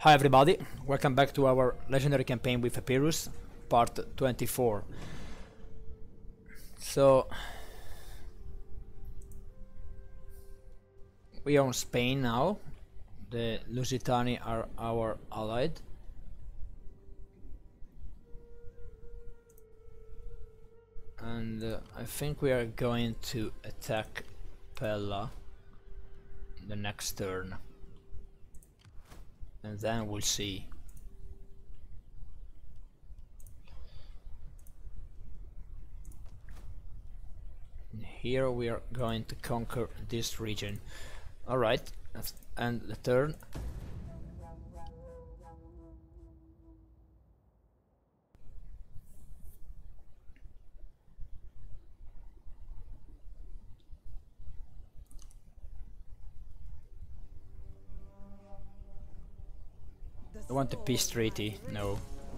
Hi everybody, welcome back to our legendary campaign with Epirus, part 24. So, we are in Spain now. The Lusitani are our allied. And I think we are going to attack Pella the next turn. And then we'll see. And here we are going to conquer this region. Alright, let's end the turn. I want a peace treaty, no.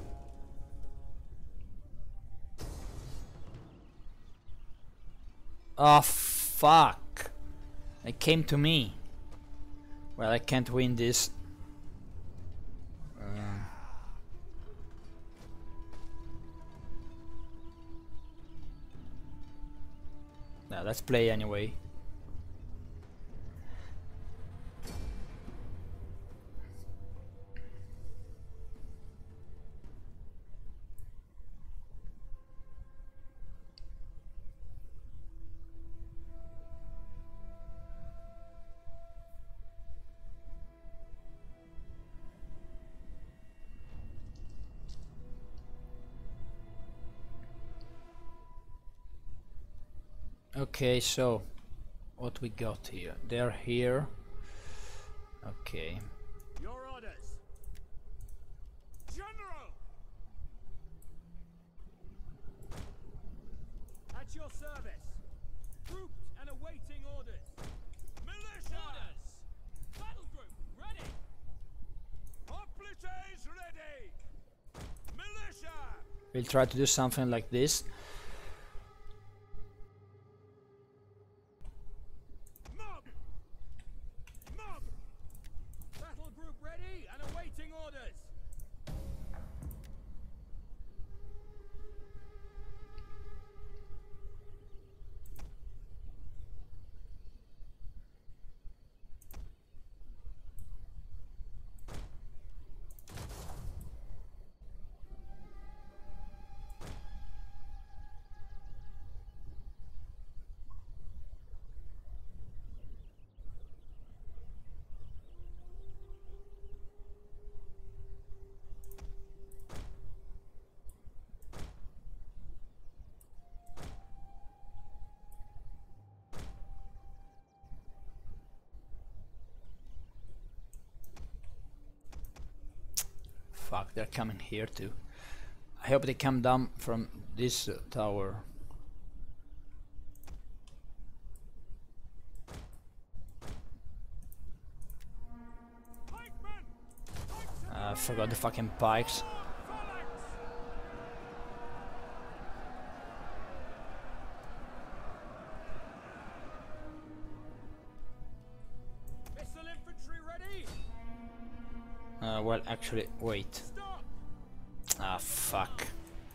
Oh fuck! It came to me. Well, I can't win this. Now let's play anyway. Okay, so what we got here? They're here. Okay. Your orders, General. At your service. Grouped and awaiting orders. Militia. Orders. Battle group ready. Hoplites ready. Militia. We'll try to do something like this. Fuck, they're coming here too. I hope they come down from this tower. I forgot the fucking pikes. Well, actually, wait. Ah, fuck.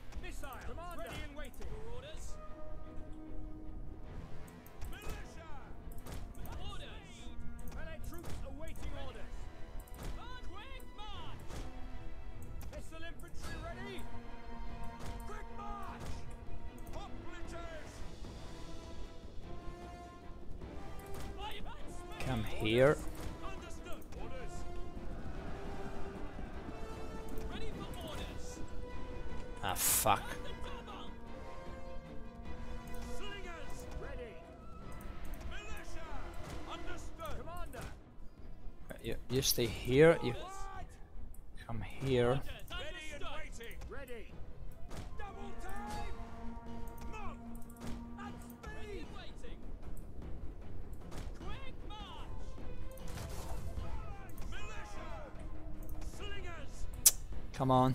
Come here. Ah, fuck. You stay here, you come here. Come on.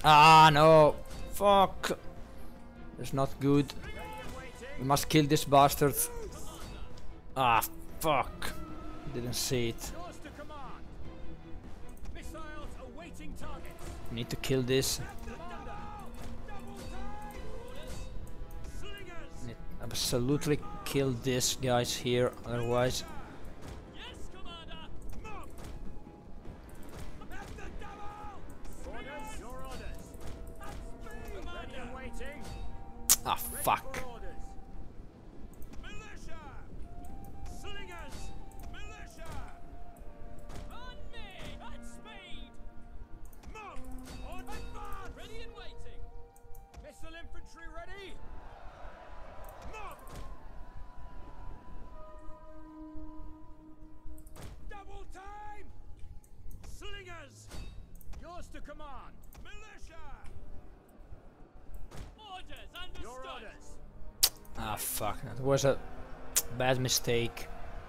Ah, no! Fuck! That's not good. We must kill this bastard. Ah, fuck! Didn't see it. Yours to command. Missiles awaiting targets. We need to kill this. Commander. Double time. Slingers. Need absolutely kill this guys here, otherwise. Yes, Commander. Move. At the double. Orders. Your orders. At speed. Ready and waiting. Ah, fuck. For orders. Militia. Slingers. Militia. On me. At speed. Move. On advance. Ready and waiting. Missile infantry ready. Move. Double time. Slingers. Yours to command. Militia. Orders understood. Your orders. Ah, fuck. That was a bad mistake.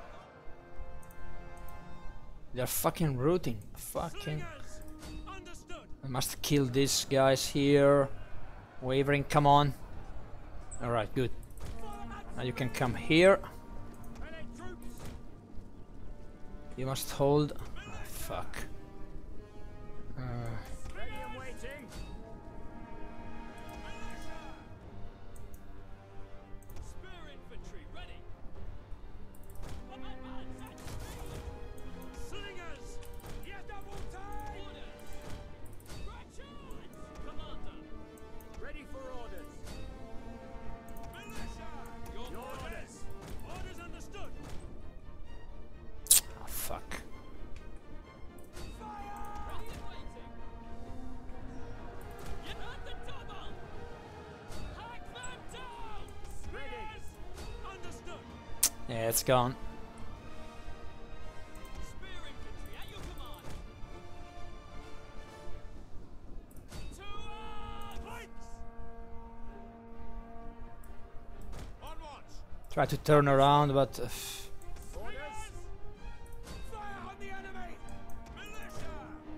They're fucking rooting. Fucking. Slingers. Understood. I must kill these guys here. Wavering, come on. Alright, good. Now you can come here. Allied troops. You must hold. Ah, fuck. Ready and waiting. Militia. Spear infantry ready. Advance at speed. Slingers. Yes, double time. Orders. Retreat. Commander. Ready for orders. Militia. Your orders. Orders understood. Ah, fuck. Fire. Ready and waiting. You heard the double. Hack them down. Ready. Understood. Yeah, it's gone. Spear infantry at your command. To arms! On watch. Try to turn around, but Orders. Fire on the enemy. Militia.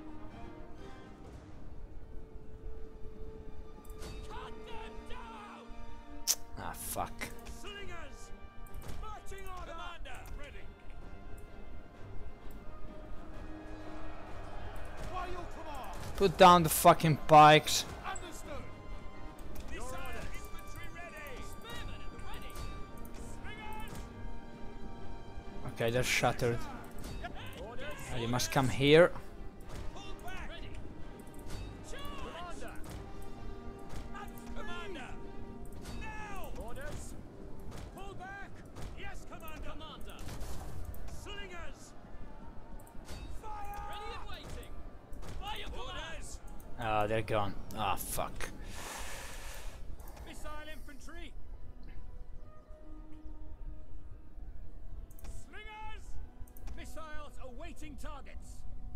Cut them down. ah, fuck. Slingers. Marching order. Commander. Ready. By your command. Put down the fucking pikes. Understood. Missile infantry ready. Spearmen at the ready. Slingers. Okay, they're shattered. Orders. Now you must come here. Pull back. Ready. Commander. Commander. Now. Orders. Pull back. Yes, Commander. Commander. Slingers. Fire. Ready and waiting. Fire. Orders. Ah, they're gone. Ah, fuck. Missile infantry. Slingers. Missiles awaiting targets.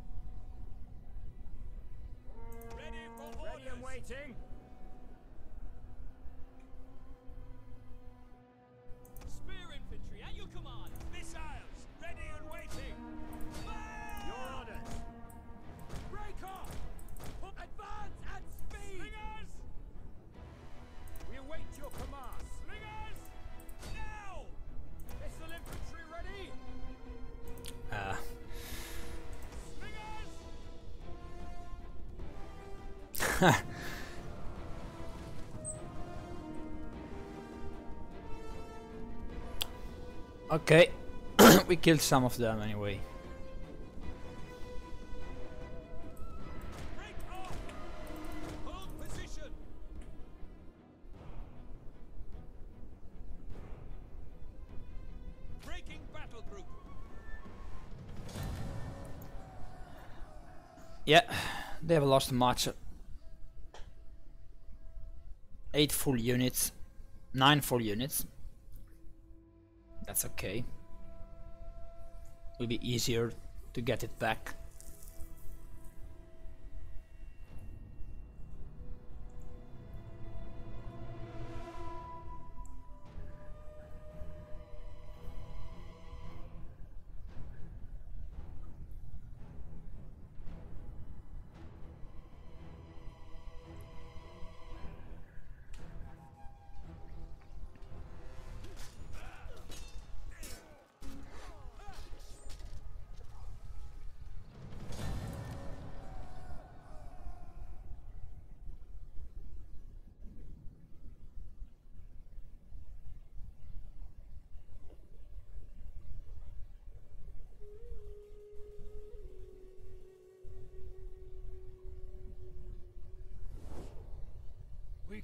Ready for orders. Ready and waiting. Spear infantry at your command. Missiles ready and waiting. Fire! Your orders. Break off. Advance at speed. Slingers. We await your command. Slingers. Now. Missile infantry ready. Ah. Slingers. Okay. We killed some of them anyway. Break off. Hold position. Breaking battle group. Yeah, they have lost much. 8 full units. 9 full units. That's okay. Will be easier to get it back.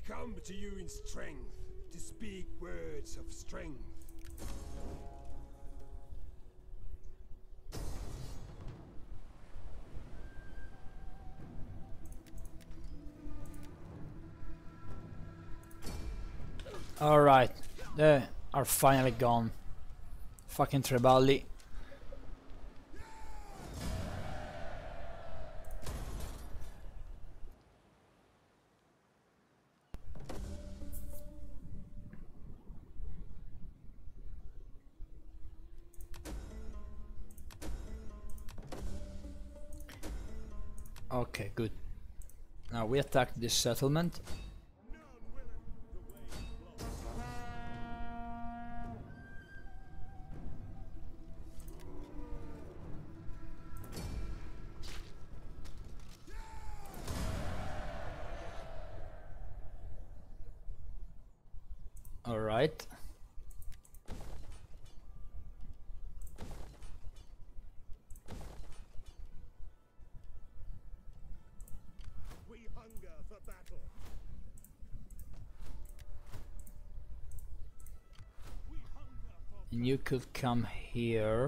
come to you in strength, to speak words of strength. Alright, they are finally gone. Fucking Treballi. Okay, good. Now we attack this settlement. All right. We hunger for battle. We hunger for And you could come here.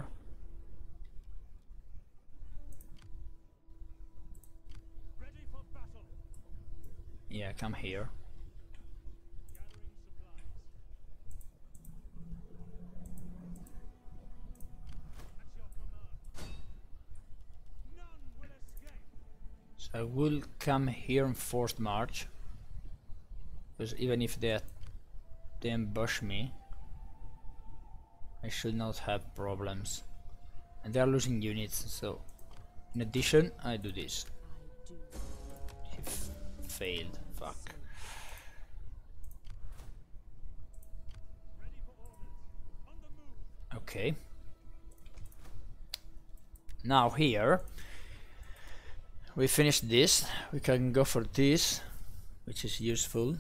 Ready for battle. Yeah, come here. Gathering supplies. At your command. None will escape. So I will come here in forced march. Because even if they ambush me, I should not have problems. And they are losing units, so in addition I do this. He failed, fuck. Ready for orders. On the move. Okay. Now here we finished this, we can go for this, which is useful.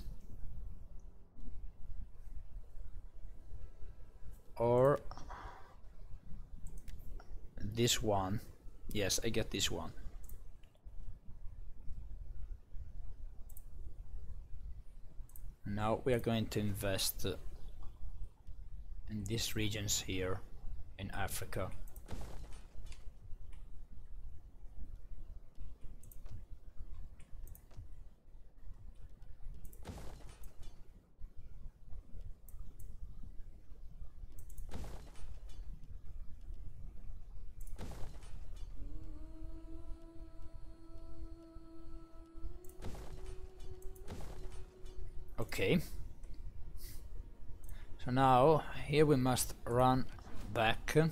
Or this one. Yes, I get this one. Now we are going to invest in these regions here in Africa. Okay. So now here we must run back. commander.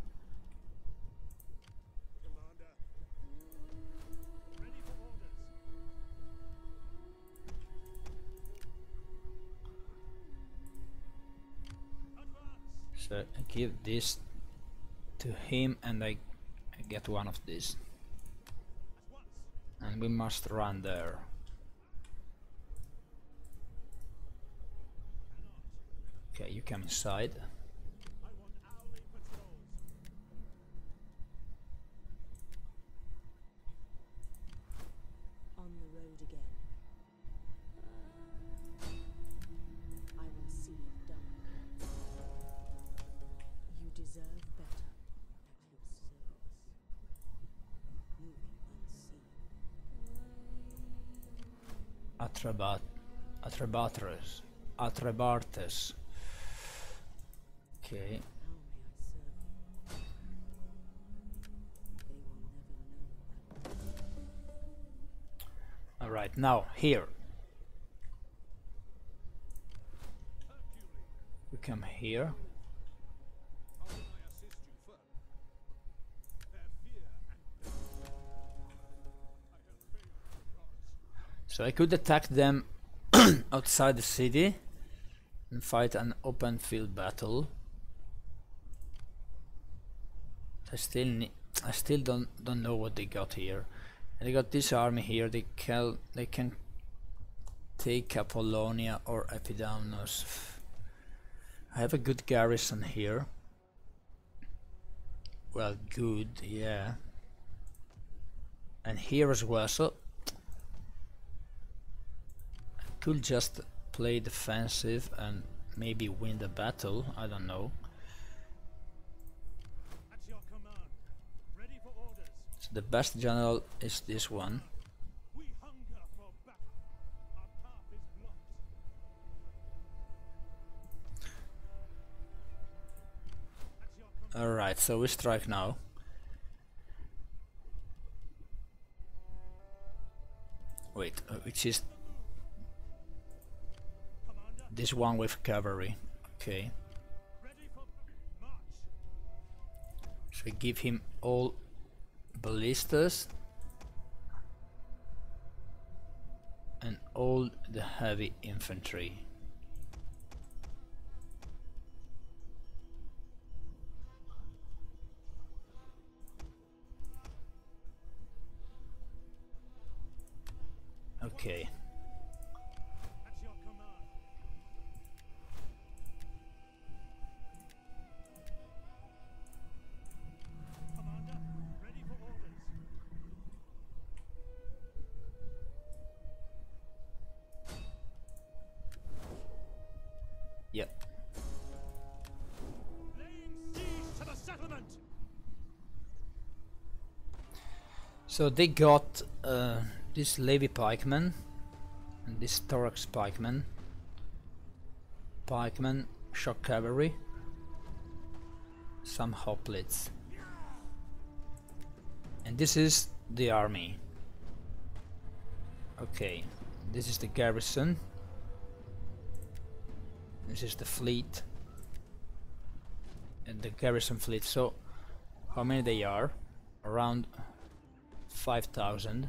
Ready for orders. Advance. So I give this to him and I get one of these. At once. And we must run there. Okay, you come inside. I want hourly patrols. On the road again. I will see it done. You deserve better. At your service. Moving unseen. Atrebates. Okay. How may I serve you? They will never know. Alright, now here. We come here. How can I assist you further? Their fear and death. I have failed the gods. So I could attack them outside the city and fight an open field battle. I still don't know what they got here. And they got this army here. They can take Apollonia or Epidaurus. I have a good garrison here. Well, good, yeah. And here as well. So could just play defensive and maybe win the battle, I don't know. At your command. Ready for orders. So the best general is this one. We hunger for battle. Our path is blocked. At your command. Alright, so we strike now. Wait, which is Commander. this one with cavalry. Okay. Ready for march. So we give him all ballistas and all the heavy infantry. Okay. At your command. Commander, ready for orders. Yep. Laying siege to the settlement. So they got this Levy pikeman and this Thorax pikeman. Pikeman, shock cavalry, some hoplites. And this is the army. Okay, this is the garrison. This is the fleet. And the garrison fleet. So, how many they are? Around 5,000.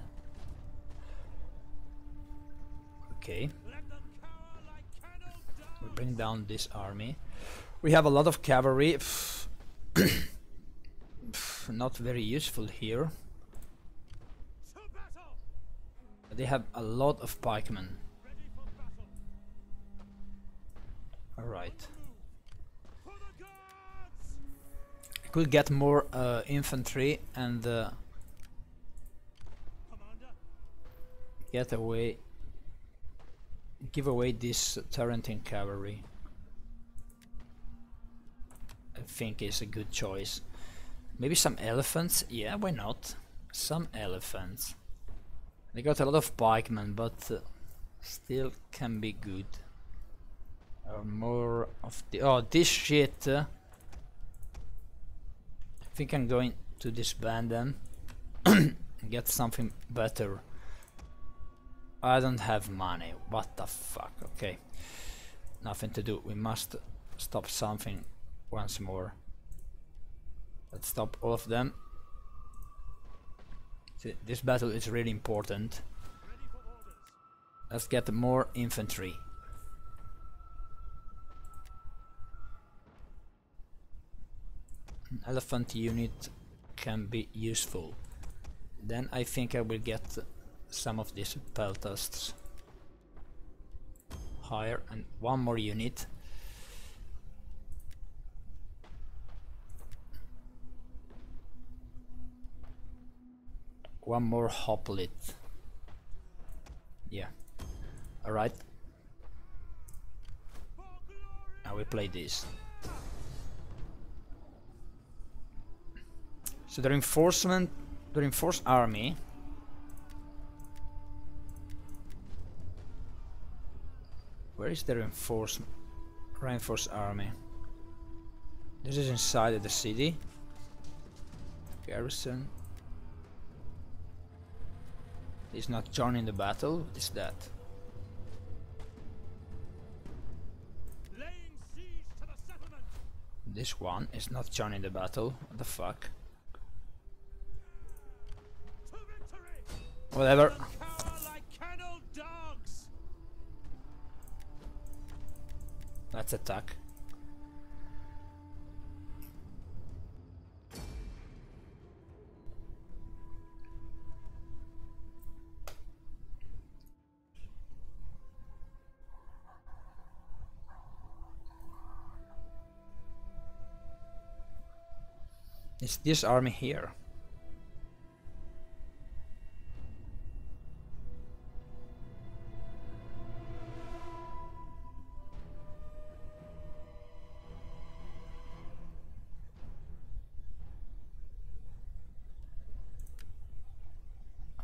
Okay. Let them cower like kennel We dogs. bring down this army. We have a lot of cavalry. Not very useful here. To battle. They have a lot of pikemen. Ready for battle. Alright. For the gods. I could get more infantry and Commander. give away this Tarentine cavalry. I think is a good choice. Maybe some elephants? Yeah, why not? Some elephants. They got a lot of pikemen, but still can be good. Or more of the... Oh, this shit! I think I'm going to disband them and get something better. I don't have money. What the fuck? Okay. Nothing to do. We must stop something once more. Let's stop all of them. See, this battle is really important. Ready for orders. Let's get more infantry. An elephant unit can be useful. Then I think I will get some of these peltasts higher and one more unit. One more hoplite. Yeah. Alright. For glory. Now we play this. So the reinforced army. Where is the reinforced army? This is inside of the city. Garrison. He's not joining the battle. What is that? Laying siege to the settlement. This one is not joining the battle. What the fuck? To victory. Whatever. Let them cower like kennel dogs. Let's attack. It's this army here.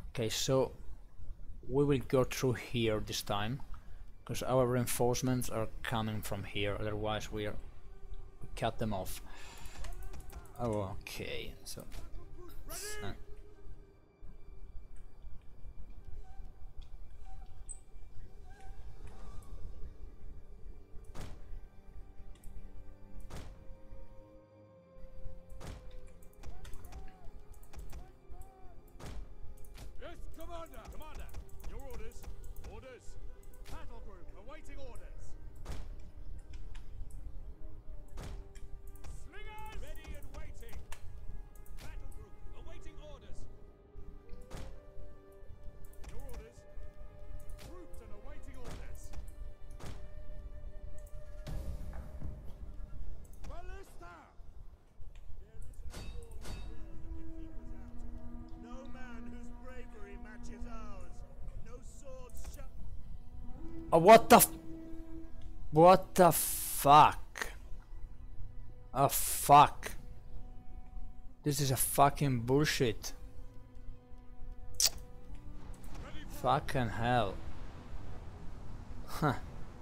Okay, so we will go through here this time, because our reinforcements are coming from here, otherwise we cut them off. Oh, okay, so Yes, Commander! Commander, your orders. Orders. Battle group awaiting orders. Slingers! Ready and waiting. Battle group awaiting orders. Your orders. Troops and awaiting orders. Ballista! There is no war in the world that can keep us out. No man whose bravery matches ours. No swords shall. oh, what the fuck? Oh fuck. This is a fucking bullshit. Fucking hell. Huh.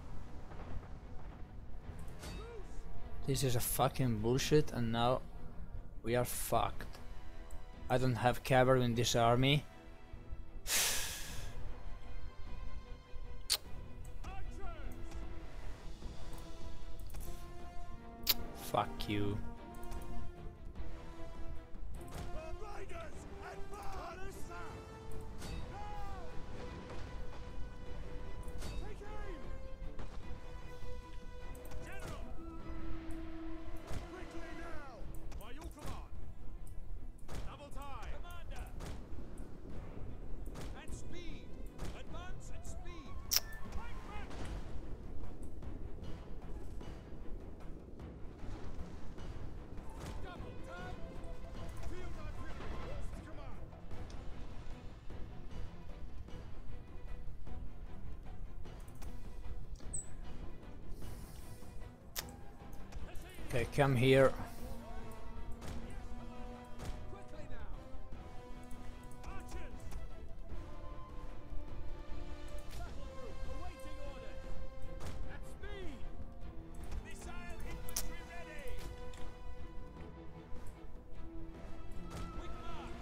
This is a fucking bullshit, and now we are fucked. I don't have cavalry in this army. Fuck you. Riders, advance! Take aim! General! Quickly now! By your command! Double time! Commander! And speed! Advance and speed! Fight back! Double time! Field artillery! Horse to command! Okay, come here. Quickly now! Archers! Battle group awaiting orders! At speed! Missile infantry ready! Quick march!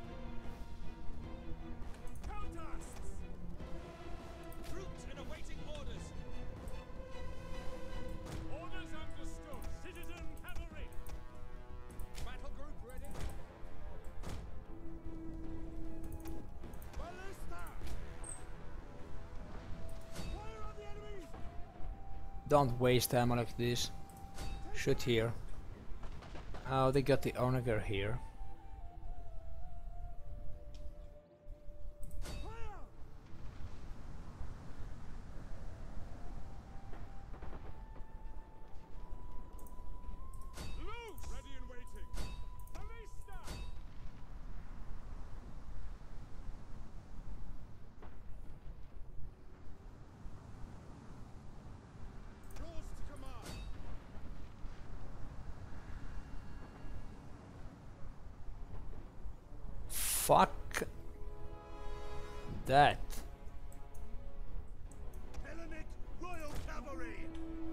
Countersts! Troops and awaiting orders! Orders understood! Citizen cavalry! Battle group ready? Ballista! Fire on the enemy! Don't waste ammo like this. Shoot here. Oh, they got the onager here. Fire! Loose! Ready and waiting. Ballista! Yours to command. Fuck that. Hellenic Royal Cavalry.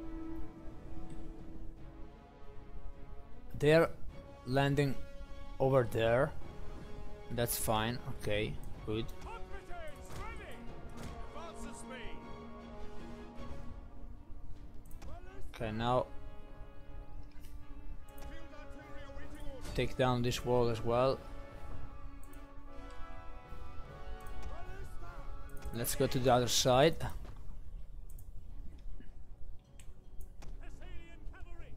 They're landing over there. That's fine. Okay, good. Operatives ready. Advance at speed. Okay, now Field artillery awaiting orders. take down this wall as well. Let's go to the other side. Thessalian cavalry.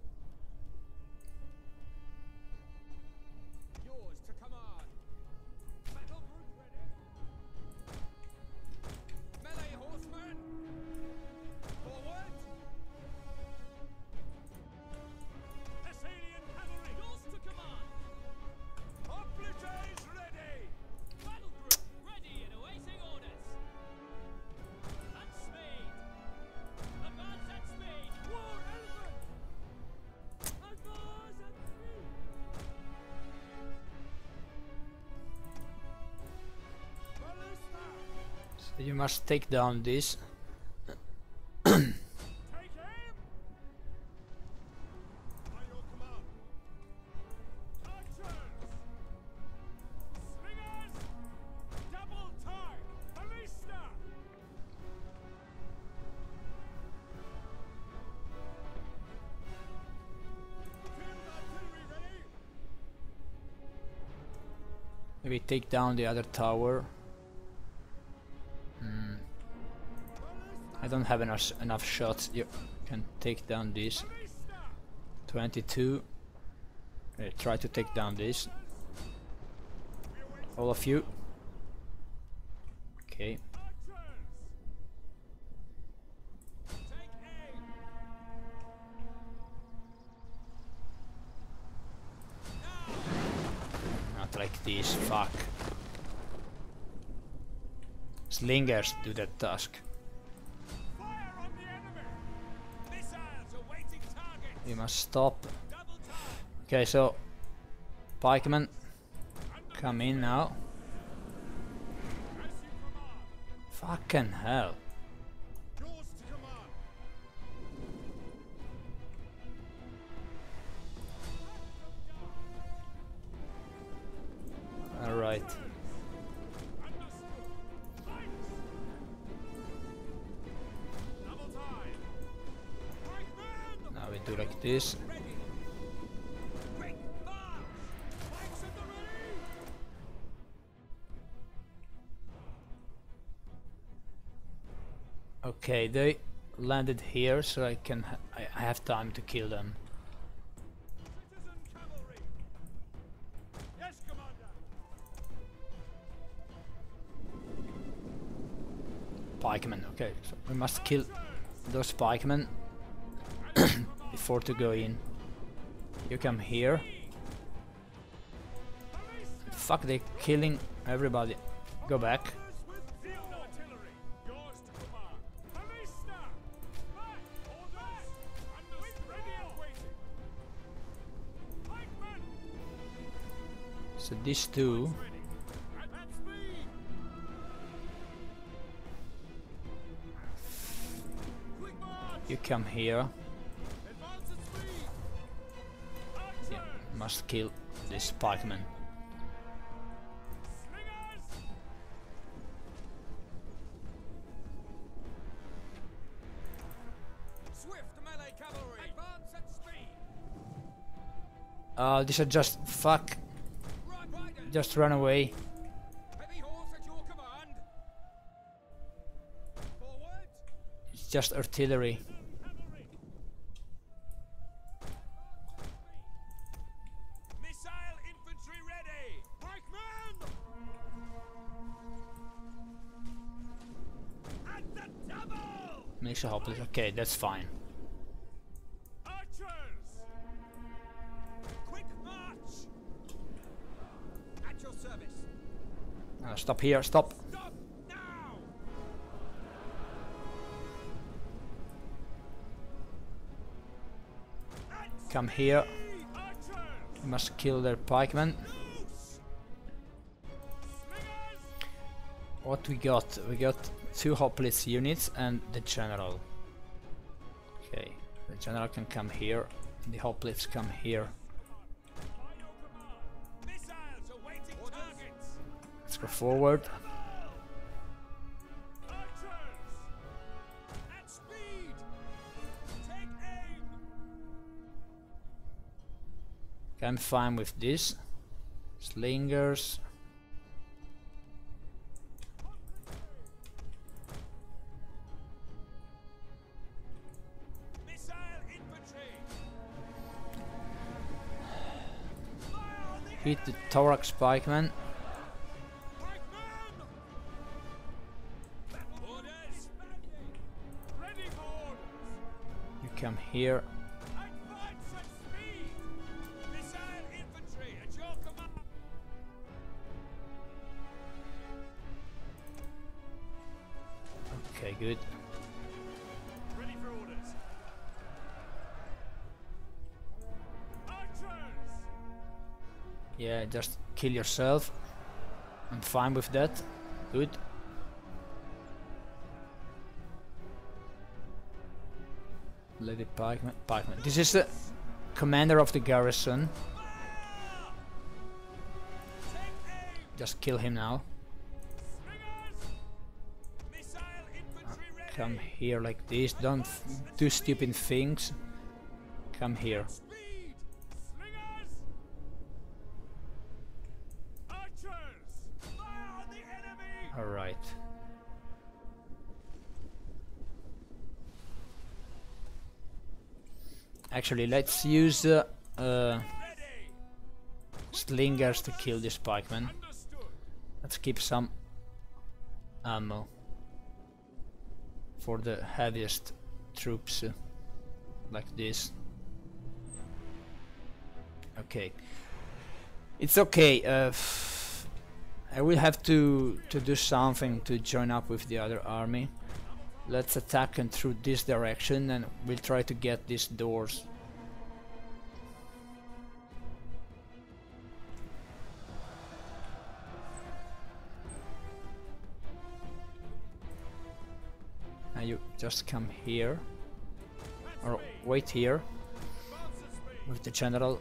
Yours to command. Battle group ready. Melee horsemen. Forward. Thessalian cavalry. Yours to command. Obliges ready. Battle group ready and awaiting orders. And You must take down this. Take aim! By your command. Archers! Slingers! Double time! Ballista! Field artillery ready! Maybe take down the other tower. I don't have enough shots. You can take down this. 22. Try to take down this. All of you. Okay. Not like this, fuck. Slingers do that task. Fire on the enemy! Missiles awaiting target! We must stop. Double time! Okay, so pikemen, come in now. As you command! Fucking hell. Yours to command! Alright. Understood! Thanks! Double time! Pikemen! Now we do like this. Ready! Quick march! Pikes at the ready! Okay, they landed here, so I have time to kill them. Citizen cavalry! Yes, Commander! Pikemen, okay, so we must kill those pikemen before to go in. You come here. Fuck, they're killing everybody. Go back. Field artillery! Yours to command! Ballista! Back! Orders! Understood! Ready and waiting! Pikemen! So these two, Ready! At speed! Quick march! you come here. Advance at speed! Archers! Yeah, must kill this pikeman. Slingers! Swift melee cavalry! Advance at speed! These are just fuck. Riders! Just run away. Heavy horse at your command! Forward! It's just artillery. Cavalry! Missile infantry ready! Pikemen! At the double! Makes a hopeless. Okay, that's fine. Archers! Quick march! At your service! Stop here, stop. Stop now! At Come here. speed, Archers! We must kill their pikemen. Loose! Slingers! What we got? We got 2 hopeless units and the general. Okay, the general can come here. The hoplites come here. By your command! Missiles awaiting targets! Let's go forward. Archers! At speed! Take aim! I'm fine with this. Slingers. Missile infantry! Fire on the Hit the thorax pikeman. pikemen! Orders! Ready for orders! You come here. Advance at speed! Missile infantry at your command! Okay, good. Ready for orders! Archers! Yeah, just kill yourself. I'm fine with that. Good. Lady Pikeman. Pikeman. This is the commander of the garrison. Just kill him now. Come here like this. Don't do stupid things. Come here. Alright. Actually, let's use slingers to kill this pikeman. Let's keep some ammo for the heaviest troops, like this. Okay, it's okay. I will have to do something to join up with the other army. Let's attack them through this direction, and we'll try to get these doors. Now you just come here, or wait here with the general.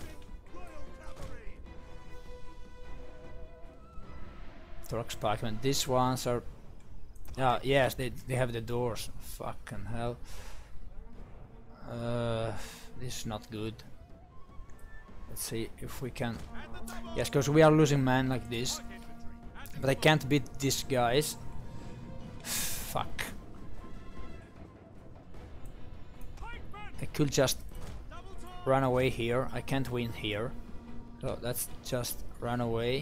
Thorax pikemen. These ones are... yes, they have the doors. Fucking hell. This is not good. Let's see if we can... Yes, because we are losing men like this. But I can't beat these guys. Fuck. I could just run away here. I can't win here. So let's just run away.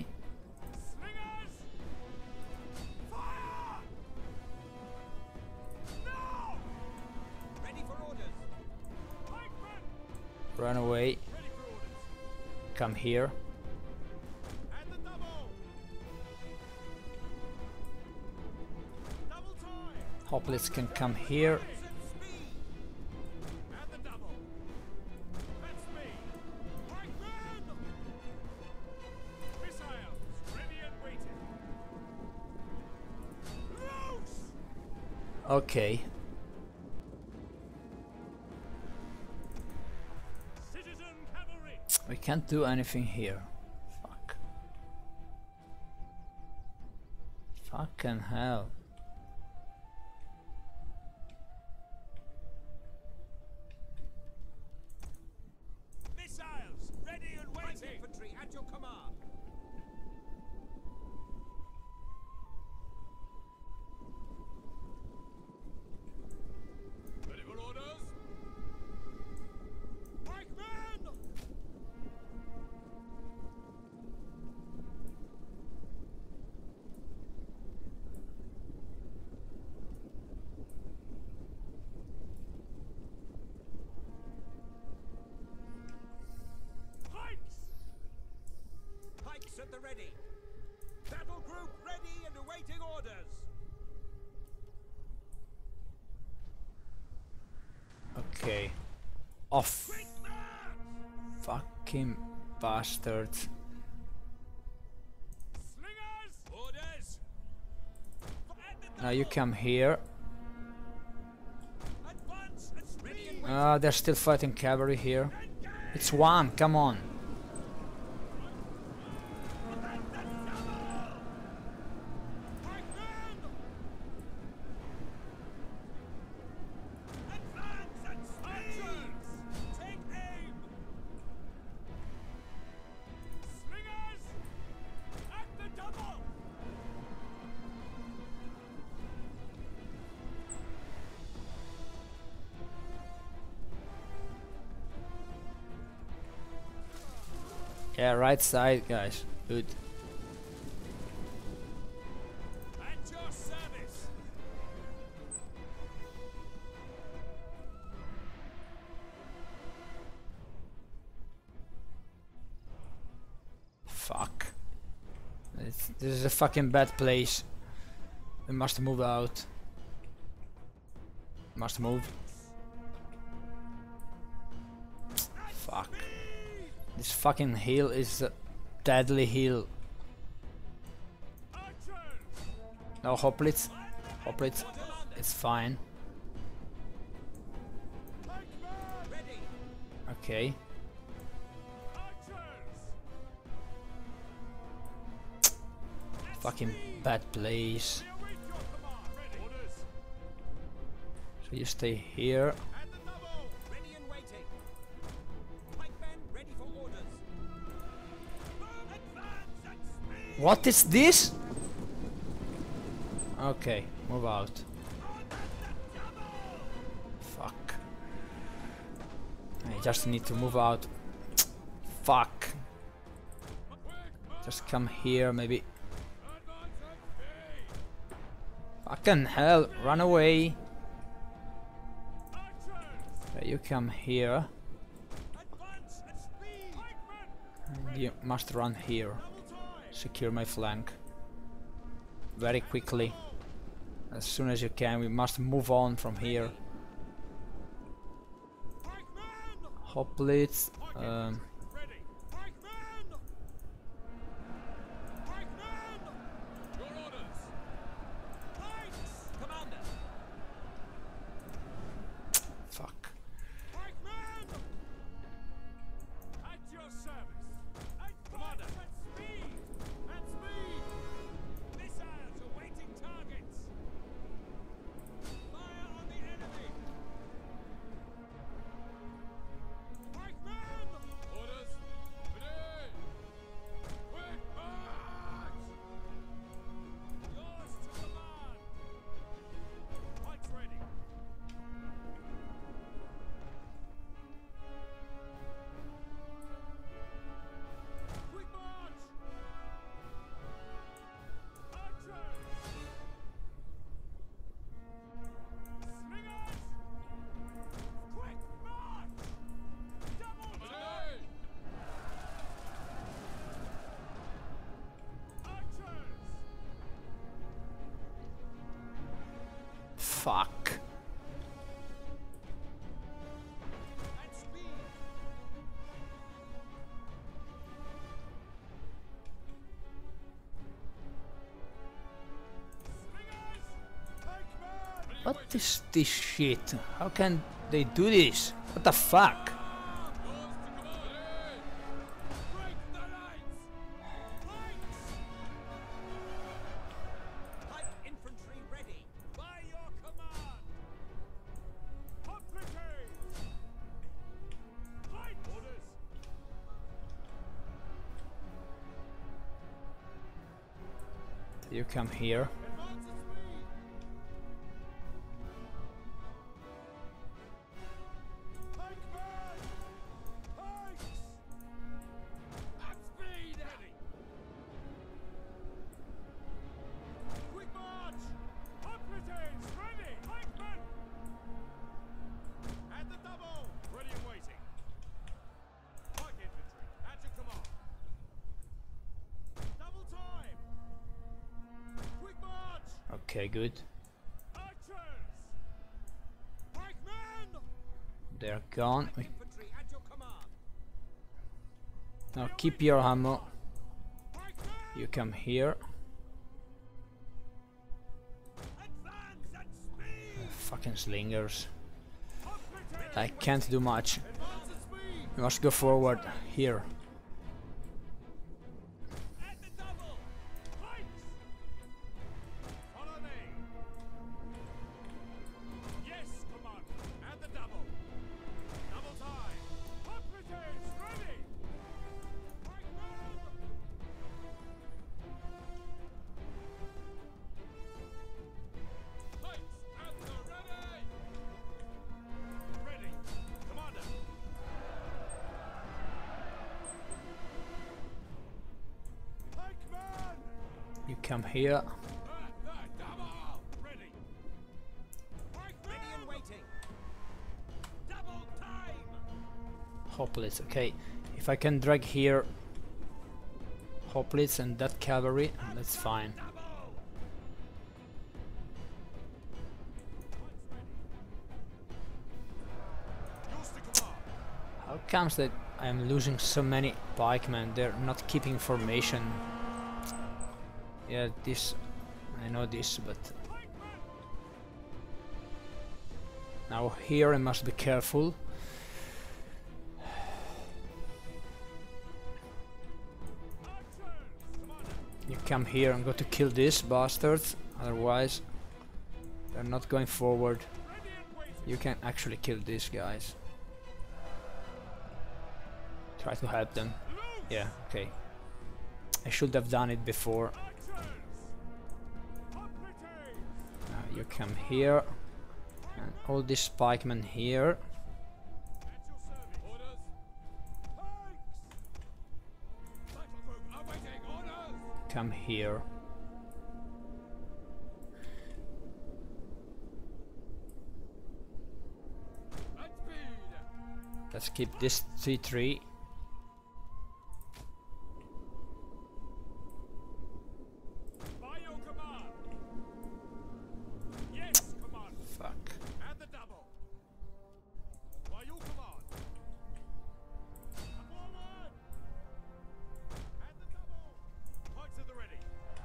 Run away. Come here. Hoplites can come here. Okay. We can't do anything here. Fuck. Fucking hell. Missiles ready and waiting. Infantry at your command. Ready for orders. Pikemen! Pikes at the ready. Battle group ready and awaiting orders. Okay. Off. Fucking bastards. Slingers! Orders! Now you come here. Advance and ready and waiting. They're still fighting cavalry here. It's one, come on. Yeah, right side, guys. Good. At your service. Fuck. This is a fucking bad place. We must move out. Must move. Fuck. This fucking hill is a deadly hill. No, hoplites. Hoplites. It's fine. Okay. Fucking bad place. So you stay here. Ready and waiting. Pikemen ready for orders. Advance at speed. What is this? Okay, move out. Fuck. I just need to move out. Fuck. Just come here, maybe. Fucking hell, run away. Okay, you come here. Advance at speed. And you must run here. Secure my flank. Very quickly. As soon as you can, we must move on from here. Hoplites. Ready. Pikemen. Pikemen. Your orders. Pikes. Commander. Fuck. Pikemen. At your service. Commander. At speed. At speed. Missiles awaiting targets. Fire on the enemy. Pikemen. Orders. Ready. Quick march. Yours to command. Pikes ready. Quick march! Archers! Slingers! Quick march! Double time! Archers! Fuck. At speed! Slingers! Pikemen! What is this shit? How can they do this? What the fuck? Break the lines! Pikes! Pike infantry ready. By your command! Hoplites! Pike orders! You come here. Advance at speed! Pikemen! Pikes! At speed! Ready! Quick march! Hoplites! Ready! Pikemen! At the double! Ready and waiting. Pike infantry, at your command. Double time! Quick march! Okay, good. Archers! Pikemen! They're gone. Infantry at your command. Now keep your ammo. Pikemen! You come here. Advance at speed! Fucking slingers. Hoplites! I can't do much. Advance at speed! We must go forward. Here. At the double! Pikes! Follow me! Yes, Commander! At the double! Double time! Hoplites! Ready! Pikemen! Pikes at the ready! Ready! Commander! Pikemen! You come here. Double! Ready! Ready and waiting! Double time! Hoplites. Okay. If I can drag here hoplites and that cavalry, that's fine. Double! Yours to command! How comes that I'm losing so many pikemen? They're not keeping formation. Yeah, this... I know this, but... Now here I must be careful. come here. I'm going to kill these bastards. Otherwise, they're not going forward. You can actually kill these guys. Try to help them. Yeah, okay. I should have done it before. You come here. And all these pikemen here. Come here. Let's keep this C3. By your command. Yes, command. Fuck. And the double. By your command. Forward. And the double. Pikes at the ready.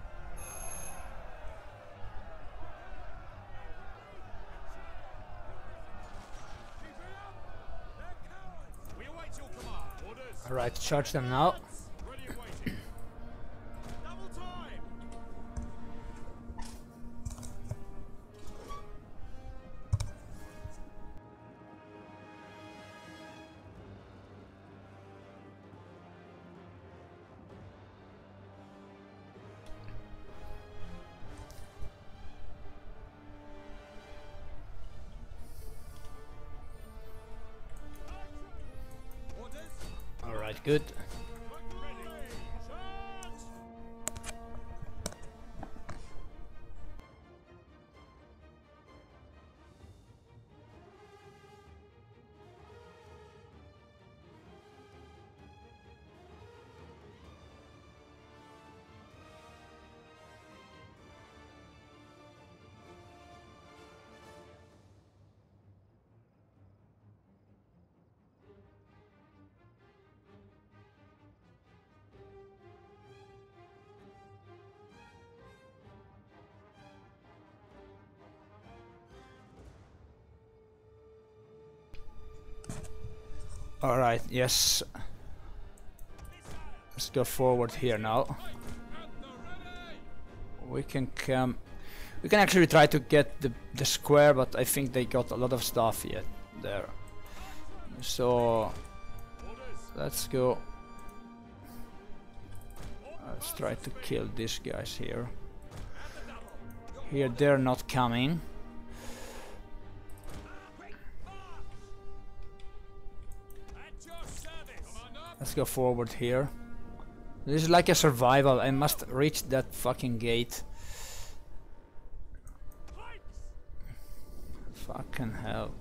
We await your command. Orders. Alright, charge them now. Ready and waiting. Double time. Orders. Alright, good. Ready. Charge. Alright, yes. Let's go forward here now. We can come. We can actually try to get the square, but I think they got a lot of stuff yet there. So let's go. Let's try to kill these guys here. Here they're not coming. At your service. Let's go forward here. This is like a survival. I must reach that fucking gate. Fucking hell.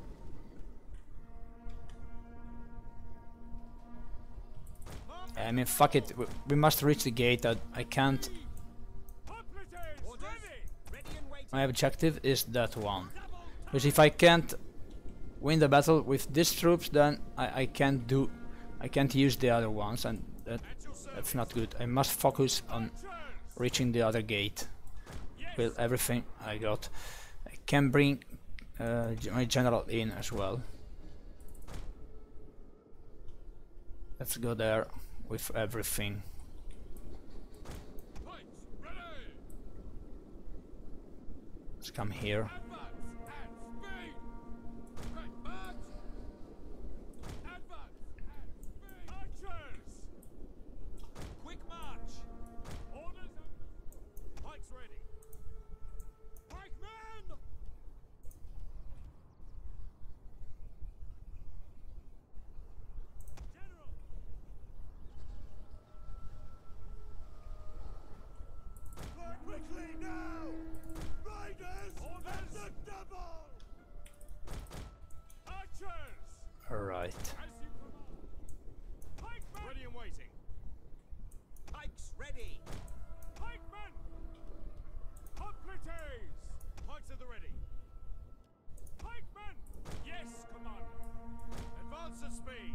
I mean, fuck it. We must reach the gate. I can't. My objective is that one. Because if I can't win the battle with these troops, then I can't use the other ones, and that's not good. I must focus on reaching the other gate with everything I got. I can bring my general in as well. Let's go there with everything. Let's come here. Alright. Ready and waiting. Pikes ready. Pikemen! Hoplites! Pikes at the ready. Pikemen! Yes, Commander. Advance at speed.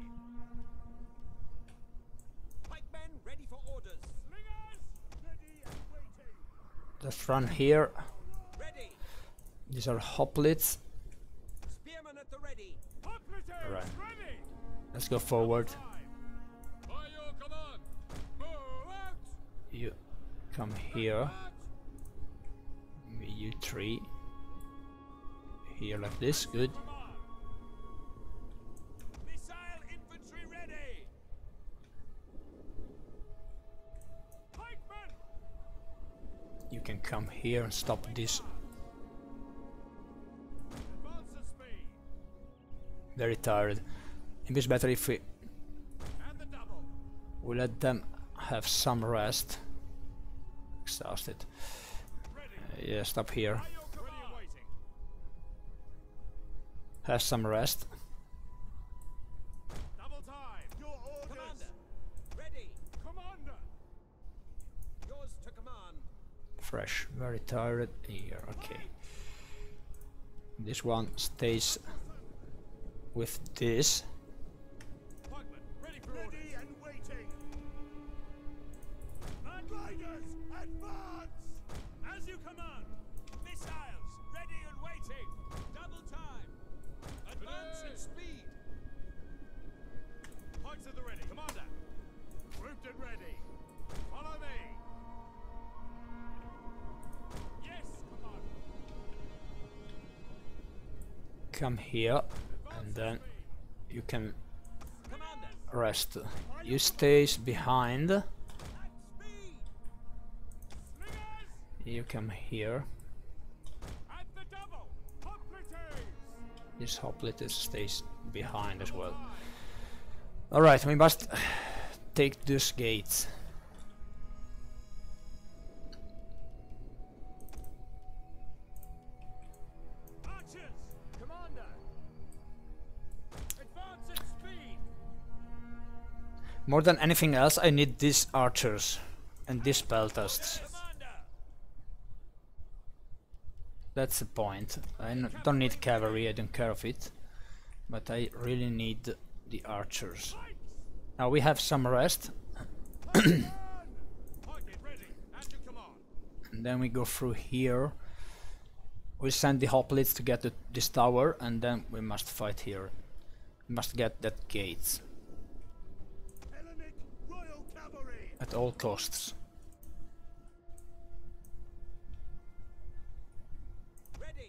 Pikemen ready for orders. Slingers ready and waiting. Let's run here. Ready. These are hoplites. Spearmen at the ready. Hoplites Right. ready. Let's go forward. By your command. Move out. You come here. You three. Here like this, good. Missile infantry ready. Pikemen. You can come here and stop this. Advance at speed. Very tired. Maybe it's better if And the double. we let them have some rest. Exhausted. Ready. Yeah, stop here. By your command. Ready and waiting. Have some rest. Double time. Your orders. Commander. Ready. Commander. Yours to command. Fresh. Very tired. Here, okay. This one stays with this. Pikemen, ready for orders. Ready and waiting. Riders, advance! As you command. Missiles, ready and waiting. Double time. Advance at speed. Pikes at the ready. Commander. Grouped and ready. Follow me. Yes, Commander. Come here and then you can Commander. rest. You stays behind. At speed. Slingers. You come here. At the double. Hoplites. This hoplite stays behind as well. Alright, we must take these gates. Archers. Commander. Advance at speed. More than anything else, I need these archers and these peltasts. Commander. That's the point. Don't need cavalry, I don't care of it. But I really need the archers. Now we have some rest. Pike it ready. At your command. And then we go through here. We send the hoplites to get to this tower, and then we must fight here. We must get that gates Hellenic Royal Cavalry. at all costs. Ready.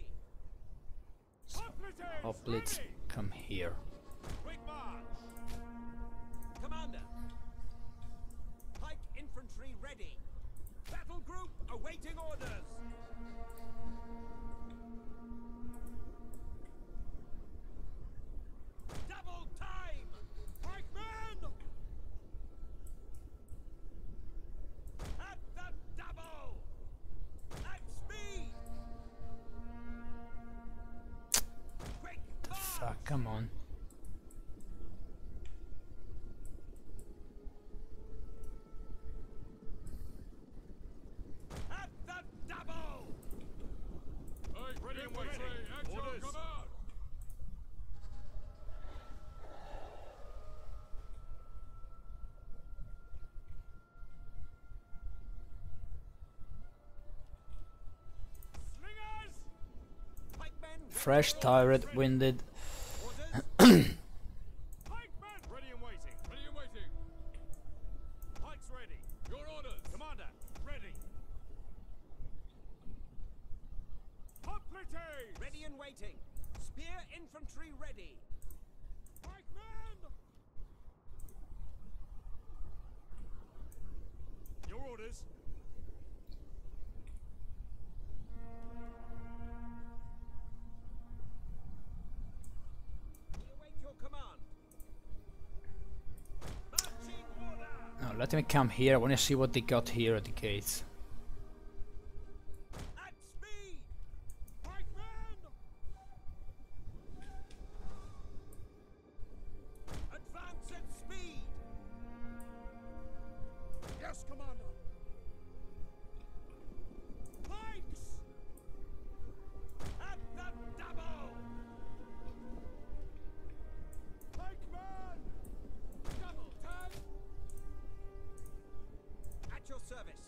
Hoplites, come here. Quick march. Commander. Pike infantry ready. Battle group awaiting orders. Double time. Pikemen. At the double. At speed. Quick march. Fuck, come on. At the double. Ready and waiting. Orders. Come out. Slingers. Pikemen. Fresh, tired, winded. Orders. Pikemen. Ready and waiting. Ready and waiting. Pikes ready. Your orders. Commander. Ready. Hoplites. Ready and waiting. Spear infantry ready. Pikemen. Your orders. We await your command. Marching order. Now let me come here. I want to see what they got here at the gates. At speed. Pikemen. Advance at speed. Yes, Commander. Pikes. At the double. Pikemen. Double time. At your service.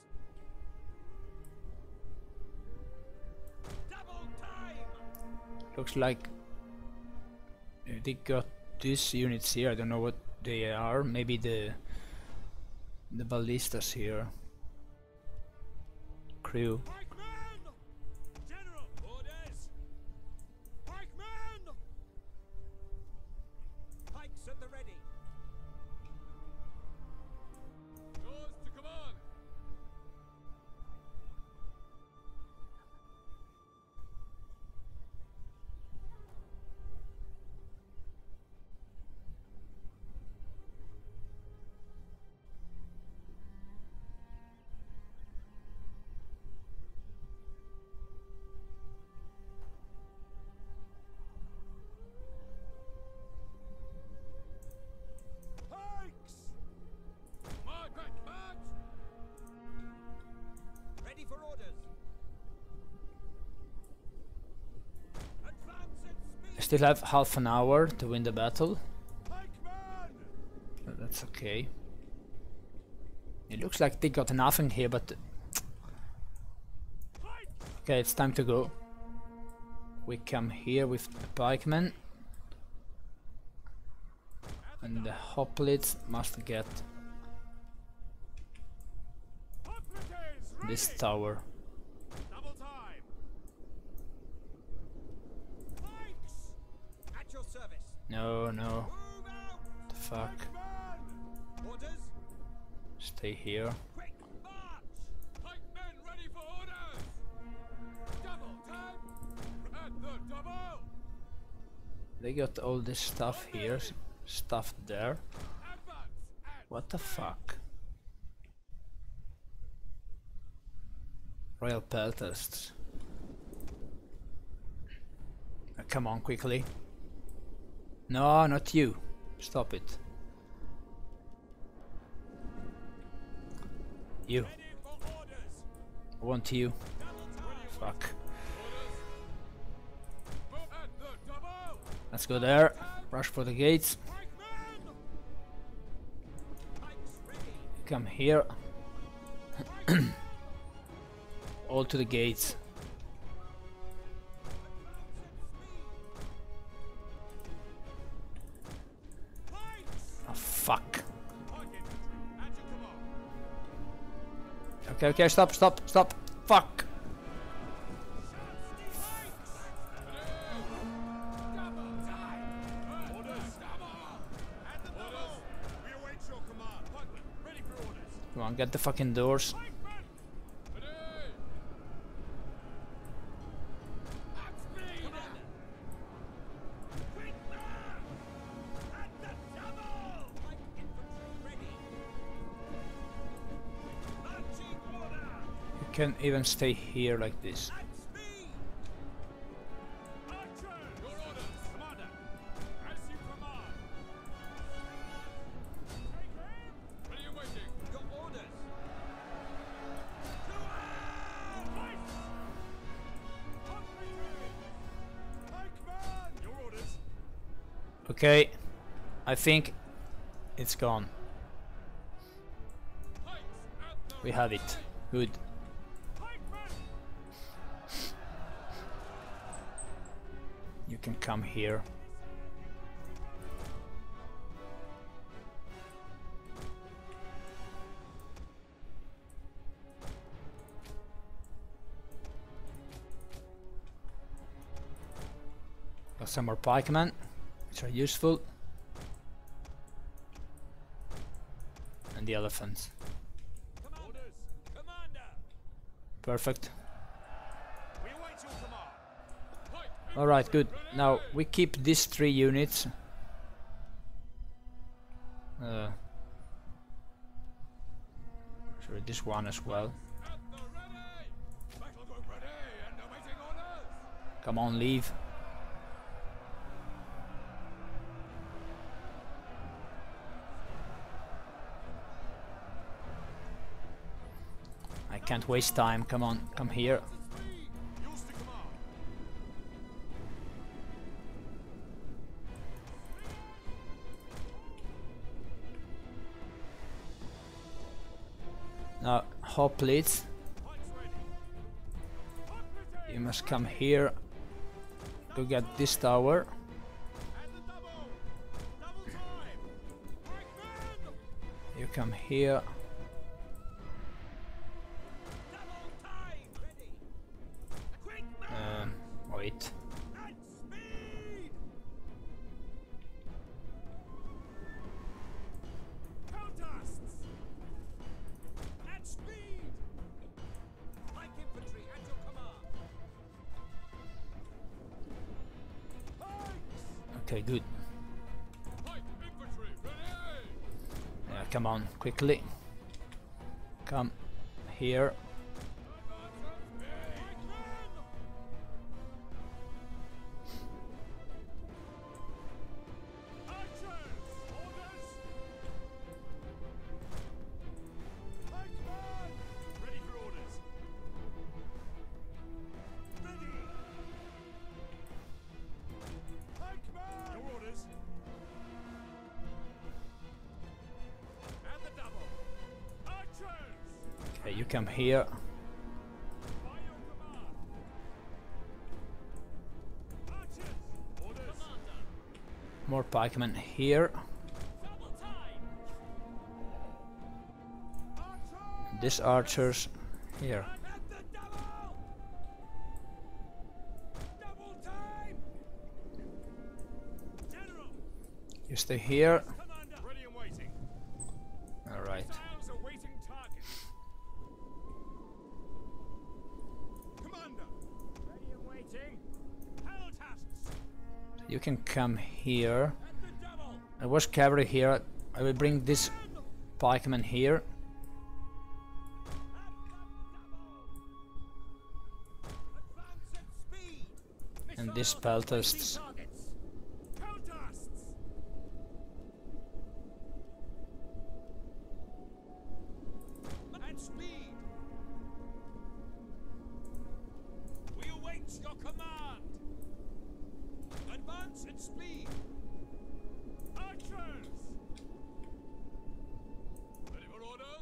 Double time. Looks like they got these units here. I don't know what they are. Maybe the ballistas here. crew. Pikemen! General, orders! Pikemen! Pikes at the ready. Yours to command. Pikes! March, march, march. Ready for orders. Advance at I speed. still have half an hour to win the battle. Pikemen! But that's okay. It looks like they got nothing here, but okay, it's time to go. We come here with the pikemen, and the hoplites must get Hoplites, ready! this tower. Double time. Pikes! At your service. No, no, Move out! the fuck. Pikemen! Orders? Stay here. Quick march! Pikemen ready for orders. Double time. At the double. They got all this stuff here, stuff there. Advance at What the fuck? Royal peltasts. Come on, quickly. No, not you. Stop it. You. Ready for orders. I want you. Double time. Fuck. at the double. Let's go there. Rush for the gates. Pikemen! Pikes ready. Come here. All to the gates. Pikes! Oh, fuck. Pike infantry, at your command. Okay, okay, stop, stop, stop. Fuck. Pikes! Double time. Orders. At the double. We await your command. Pikemen, ready for orders. Come on, get the fucking doors. Pikemen! Ready. At speed! Commander! Pikemen! At the double! Pike infantry ready. Marching order! You can even stay here like this. At speed! Archers! Your orders. Commander, as you command. Take aim! Ready and waiting. Your orders. To arms! Pikemen! Your orders. Okay, I think it's gone. Pikes at the We have it. Good. Pikemen! You can come here. Got some more pikemen, which are useful. And the elephants. Orders. Commander! Perfect. We await your command. Pike. Alright, good. Now we keep these 3 units. Sorry, this one as well. At the ready. Battle group ready and awaiting orders. Come on, leave. I can't waste time. Come on, come here. Speed. Yours to command. Now, hoplites, Pikes ready. Hoplites! you must come here. Go get this tower. At the double. Double time. Pikemen! You come here. Double time. Okay, good. Light infantry, ready! Yeah, come on, quickly. Come here. Okay, you come here. More pikemen here. This archers here. You stay here. Ready and waiting. All right. Missiles awaiting target. Commander. Ready and waiting. Hell tasks. You can come here. At the double. There was cavalry here. I will bring this pikeman here. Advance at speed. And this Missiles peltasts. awaiting targets. Peltasts. At speed. We await your command. Advance at speed. Archers. Ready for orders?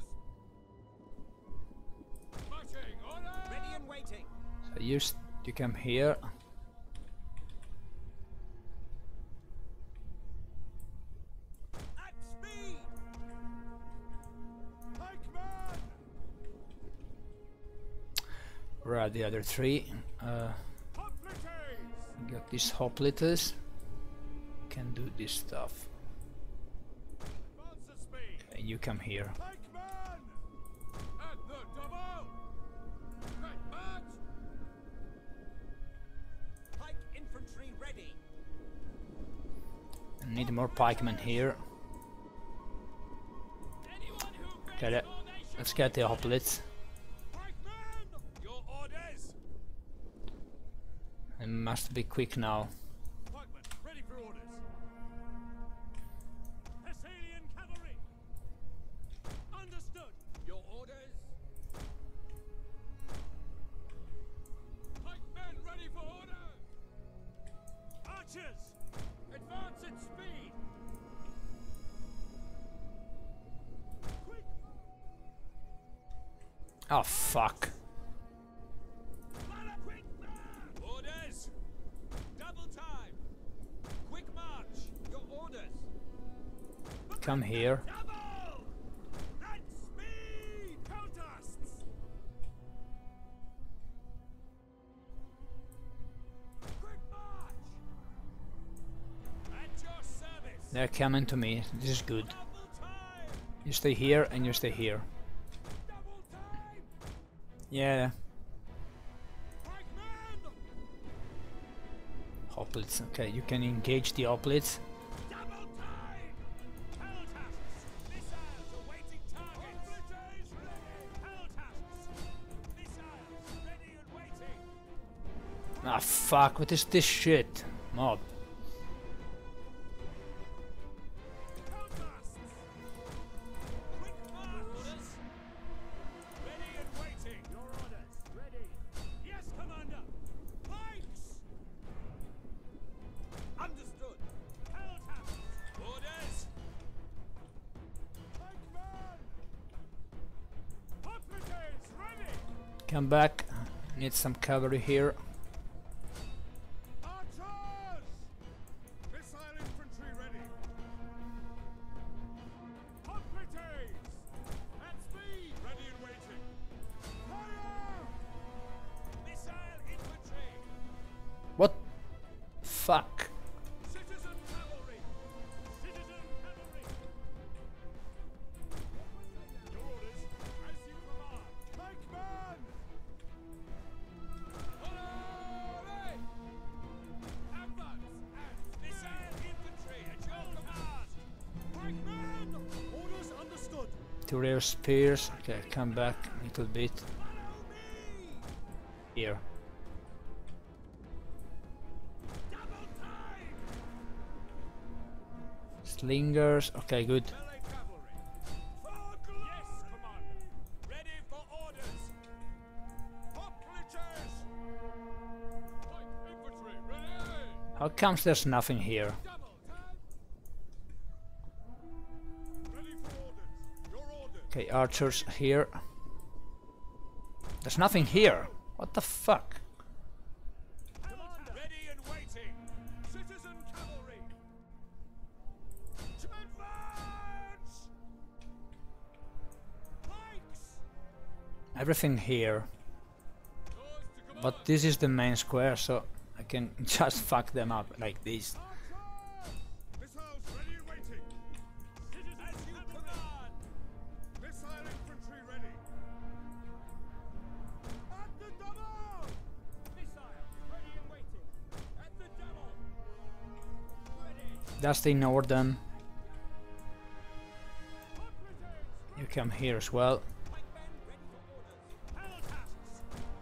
Marching, order! Ready and waiting. So you come here. At speed. Pikeman. Where are the other three? Hoplites. Got these hoplites. Can do this stuff. Advance at speed. And you come here. Pikeman. At the double! Right, march! Pike infantry ready. I need more pikemen here. Okay, let's get the hoplites. Pikeman. Your orders. I must be quick now. Pikeman ready for orders. Thessalian cavalry. Understood. Your orders? Pikemen ready for order! Archers. Advance at speed. Quick. Oh fuck. Quick march. Orders. Double time. Quick march. Your orders. Come here. Double. At speed. Peltasts. Quick march. At your service. They're coming to me. This is good. Double time. You stay here and you stay here. Double time. Yeah. Pikeman. Hoplites. Okay, you can engage the hoplites. Double time. Peltasts. Missiles awaiting targets. Hoplites ready. Peltasts. Missiles ready and waiting. Ah fuck, what is this shit? Mob. Peltasts. Quick march. Ready and waiting. Your orders. Ready. Yes, Commander. Pikes. Understood. Peltasts. Orders. Pikeman. Hoplites ready. Come back. Need some cavalry here. Archers. Missile infantry ready. Hoplites. At speed. Ready and waiting. Fire. Missile infantry. What? Fuck. Citizen cavalry. Citizen cavalry. Your orders, as you command. Pikeman. Order! Advance and missile Two rear spears. Okay, come back a little bit. Here. Slingers. Okay, good. Melee cavalry. Yes, Commander. Ready for orders. Hoplites. Light infantry, ready. How comes there's nothing here? Double time. Ready for orders. Your orders. Okay, archers here. There's nothing here. What the fuck? Commander. Ready and waiting. Citizen cavalry. Advance. Pikes. Everything here. Yours to command. But this is the main square, so I can just fuck them up like this. Missiles ready and waiting. Citizens as you command. Missile infantry ready. At the double. Missiles ready and waiting. At the double. Ready. Just ignore them. Hoplites. You come here as well. Pikemen ready for orders. Battle tasks.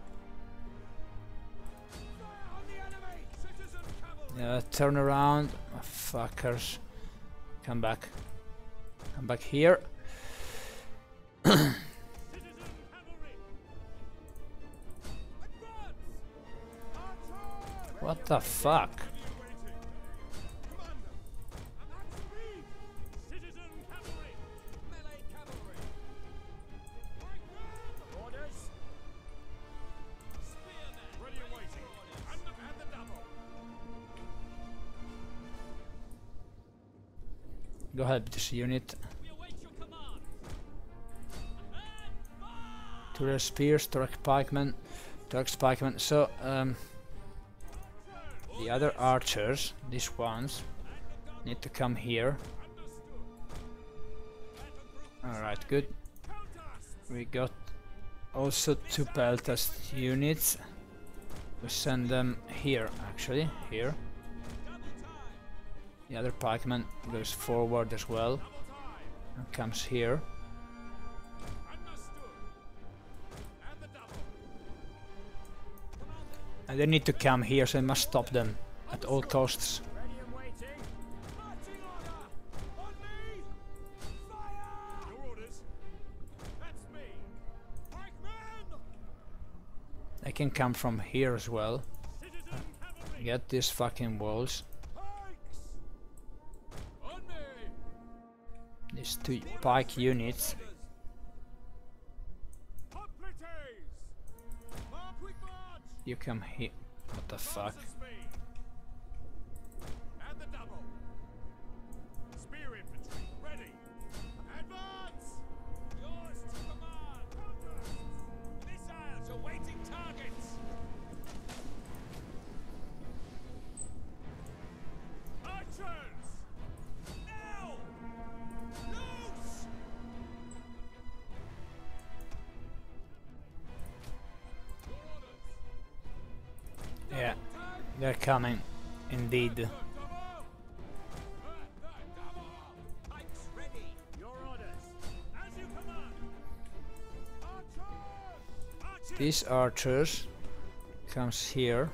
Fire on the enemy. Citizen cavalry. Turn around. Oh, fuckers. Come back. Come back here. Citizen cavalry. Advance. Archers. What the fuck? Commander, I'm at speed. Citizen cavalry. Melee cavalry. Pikemen. Orders. Spearmen. Ready and waiting. And the double. Go ahead with this unit. We await your command. Two rear spears, Turk pikemen. So, the other archers, these ones, need to come here. Alright, good. We got also two Peltas units. We send them here, actually, here. The other pikeman goes forward as well and comes here. And they need to come here, so I must stop them at all costs. Ready and waiting. Marching order. On me. Fire. Your orders. That's me. Pikemen. They can come from here as well. Citizen cavalry. Get these fucking walls. Pikes. On me. These two pike units. Hoplites. Quick march. You come here. What the fuck? Speed. And the double. Spear infantry ready. Advance. Yours to command. Missiles awaiting targets. Archers. Now. Loose. Your orders. Yeah, they're coming. Indeed. Double. Pikes ready. Your orders. As you command. Archers. Archers. These archers comes here.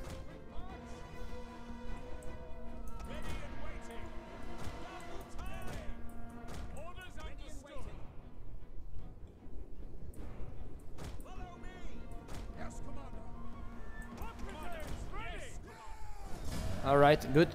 Ready and waiting. Double time. Orders understood. Follow me. Yes, Commander. Hoplites ready. Alright, good.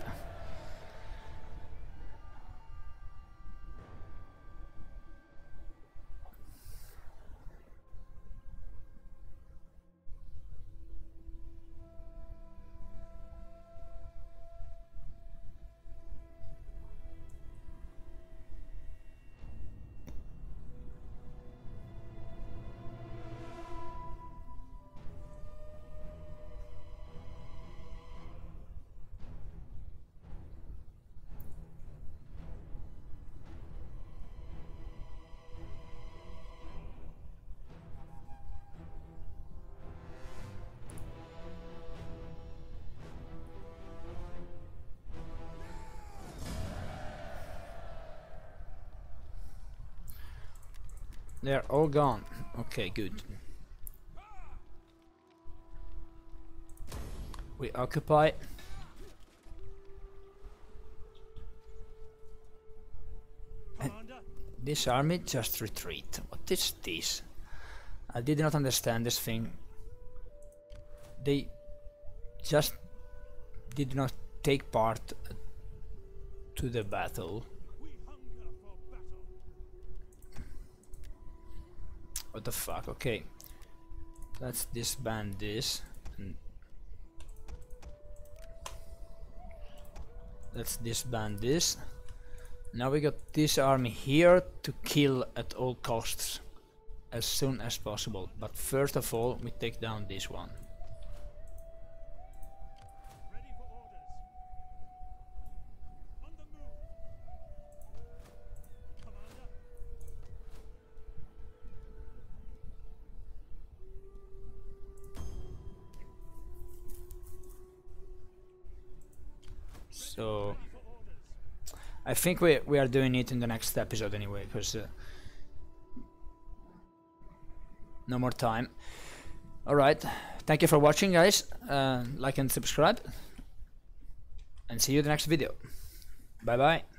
They're all gone. Okay, good. We occupy. And this army just retreat. What is this? I did not understand this thing. They just did not take part to the battle. We hunger for battle. What the fuck? Okay, let's disband this. And let's disband this. Now we got this army here to kill at all costs as soon as possible. But first of all, we take down this one. Ready for orders. On the move. Commander. So Ready for orders. I think we are doing it in the next episode anyway, because no more time. Alright, thank you for watching, guys. Like and subscribe, and see you in the next video. Bye bye.